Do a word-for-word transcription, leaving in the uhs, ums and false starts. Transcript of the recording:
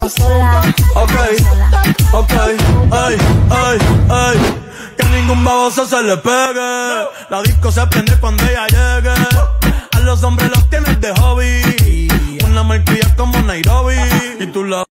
sola. Ok, ok, ay, ay, ay. Que ningún baboso se le pegue. La disco se prende cuando ella llegue. A los hombres los tienes de hobby. Una marquilla como Nairobi. Y tú la